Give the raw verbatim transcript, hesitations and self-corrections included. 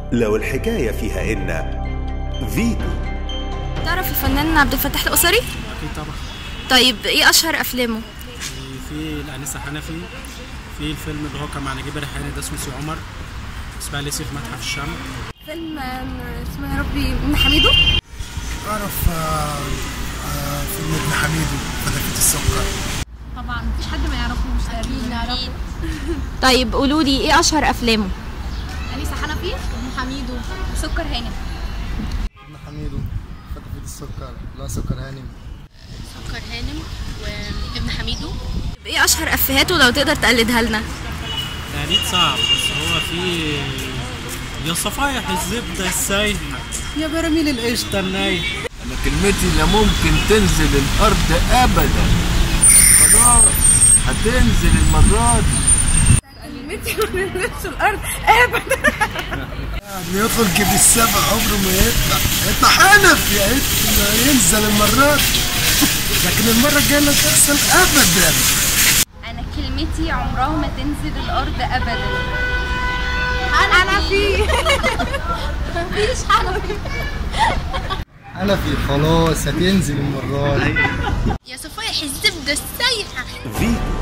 لو الحكاية فيها إن فيتو. تعرف الفنان عبد الفتاح القصري؟ اكيد طبعا. طيب ايه اشهر افلامه؟ في الانسه حنفي، في الفيلم اللي هو كان مع نجيب الريحاني ده اسمه سي عمر، اسماعيل ياسين في متحف الشام. فيلم اسمه يا ربي ابن حميدو. اعرف فيلم ابن حميدو فتافيت السكر. طبعا مفيش حد ما يعرفوش تقريبا. نعرفه. طيب قولوا لي ايه اشهر افلامه؟ انسه حنفي، ابن حميدو، سكر هانم. ابن حميدو، فتافيت السكر، لا سكر هانم. سكر هانم وابن حميدو. ايه اشهر افيهاته لو تقدر تقلدها لنا؟ تقليد صعب، بس هو في يا صفايح الزبده السايحه يا براميل القشطه النايحه. انا كلمتي لا ممكن تنزل الارض ابدا، خلاص هتنزل المره دي. كلمتي ما تنزلش الارض ابدا. يدخل كيف السبع عمره ما يطلع، يطلع حنفي ينزل المرات، لكن المره الجايه لا تحصل ابدا. انا كلمتي عمرها ما تنزل الارض ابدا. حنفي. مفيش حنفي. حنفي خلاص هتنزل المره دي. يا صفايح الزبده السايحه. فيتو.